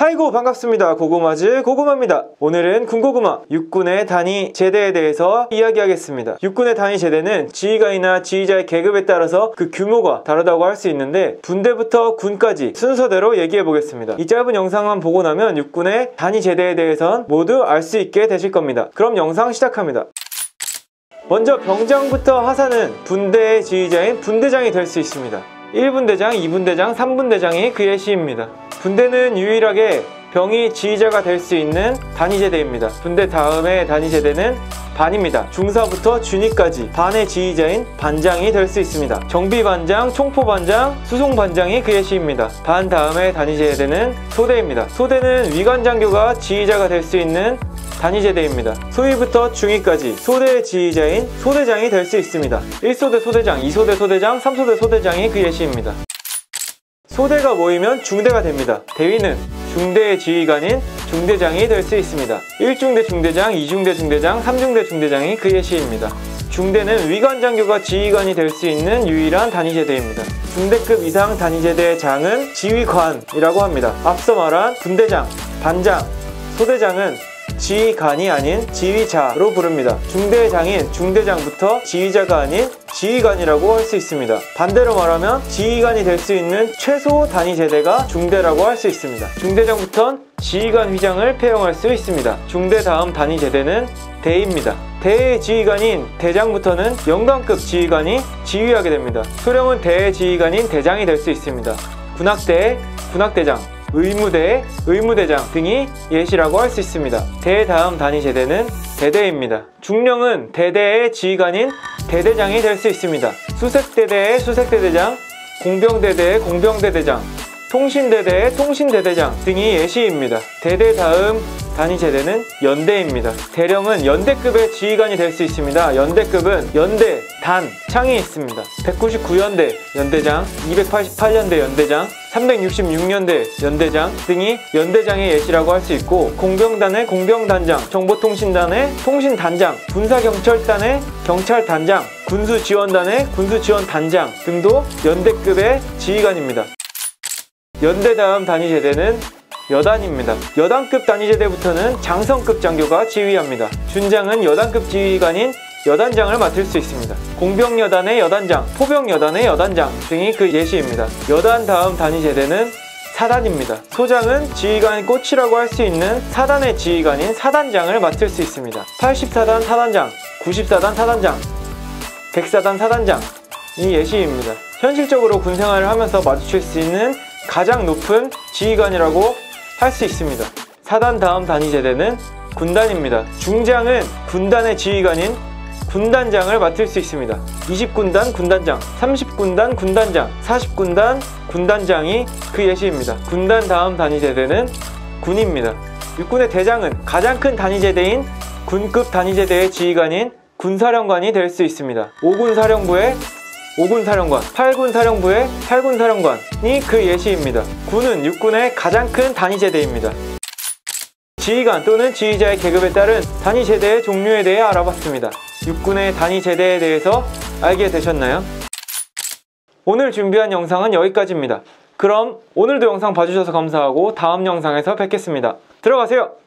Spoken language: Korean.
아이고 반갑습니다. 고구마즈 고구마입니다. 오늘은 군고구마 육군의 단위 제대에 대해서 이야기하겠습니다. 육군의 단위 제대는 지휘관이나 지휘자의 계급에 따라서 그 규모가 다르다고 할 수 있는데 분대부터 군까지 순서대로 얘기해 보겠습니다. 이 짧은 영상만 보고 나면 육군의 단위 제대에 대해선 모두 알 수 있게 되실 겁니다. 그럼 영상 시작합니다. 먼저 병장부터 하사는 분대의 지휘자인 분대장이 될 수 있습니다. 1분대장, 2분대장, 3분대장이 그의 시입니다. 분대는 유일하게 병이 지휘자가 될 수 있는 단위제대입니다. 분대 다음의 단위제대는 반입니다. 중사부터 준위까지 반의 지휘자인 반장이 될 수 있습니다. 정비반장, 총포반장, 수송반장이 그의 시입니다. 반 다음의 단위제대는 소대입니다. 소대는 위관장교가 지휘자가 될 수 있는 단위제대입니다. 소위부터 중위까지 소대의 지휘자인 소대장이 될 수 있습니다. 1소대 소대장, 2소대 소대장, 3소대 소대장이 그의 시입니다. 소대가 모이면 중대가 됩니다. 대위는 중대의 지휘관인 중대장이 될 수 있습니다. 1중대 중대장, 2중대 중대장, 3중대 중대장이 그의 시입니다. 중대는 위관장교가 지휘관이 될 수 있는 유일한 단위제대입니다. 중대급 이상 단위제대의 장은 지휘관이라고 합니다. 앞서 말한 분대장, 반장, 소대장은 지휘관이 아닌 지휘자로 부릅니다. 중대의 장인 중대장부터 지휘자가 아닌 지휘관이라고 할 수 있습니다. 반대로 말하면 지휘관이 될 수 있는 최소 단위 제대가 중대라고 할 수 있습니다. 중대장부터는 지휘관 휘장을 폐용할 수 있습니다. 중대 다음 단위 제대는 대입니다. 대의 지휘관인 대장부터는 영관급 지휘관이 지휘하게 됩니다. 소령은 대의 지휘관인 대장이 될 수 있습니다. 군악대의 군악대장, 의무대의 의무대장 등이 예시라고 할 수 있습니다. 대 다음 단위 제대는 대대입니다. 중령은 대대의 지휘관인 대대장이 될 수 있습니다. 수색대대의 수색대대장, 공병대대의 공병대대장, 통신대대의 통신대대장 등이 예시입니다. 대대 다음 단위 제대는 연대입니다. 대령은 연대급의 지휘관이 될 수 있습니다. 연대급은 연대, 단, 창이 있습니다. 199연대 연대장, 288연대 연대장, 366연대 연대장 등이 연대장의 예시라고 할 수 있고, 공병단의 공병단장, 정보통신단의 통신단장, 군사경찰단의 경찰단장, 군수지원단의 군수지원단장 등도 연대급의 지휘관입니다. 연대 다음 단위 제대는 여단입니다. 여단급 단위제대부터는 장성급 장교가 지휘합니다. 준장은 여단급 지휘관인 여단장을 맡을 수 있습니다. 공병여단의 여단장, 포병여단의 여단장 등이 그 예시입니다. 여단 다음 단위제대는 사단입니다. 소장은 지휘관의 꽃이라고 할 수 있는 사단의 지휘관인 사단장을 맡을 수 있습니다. 80사단 사단장, 94단 사단장, 100사단 사단장이 예시입니다. 현실적으로 군생활을 하면서 마주칠 수 있는 가장 높은 지휘관이라고 할 수 있습니다. 사단 다음 단위제대는 군단입니다. 중장은 군단의 지휘관인 군단장을 맡을 수 있습니다. 20군단 군단장, 30군단 군단장, 40군단 군단장이 그 예시입니다. 군단 다음 단위제대는 군입니다. 육군의 대장은 가장 큰 단위제대인 군급 단위제대의 지휘관인 군사령관이 될 수 있습니다. 5군 사령부의 5군 사령관, 8군 사령부의 8군 사령관이 그 예시입니다. 군은 육군의 가장 큰 단위제대입니다. 지휘관 또는 지휘자의 계급에 따른 단위제대의 종류에 대해 알아봤습니다. 육군의 단위제대에 대해서 알게 되셨나요? 오늘 준비한 영상은 여기까지입니다. 그럼 오늘도 영상 봐주셔서 감사하고 다음 영상에서 뵙겠습니다. 들어가세요!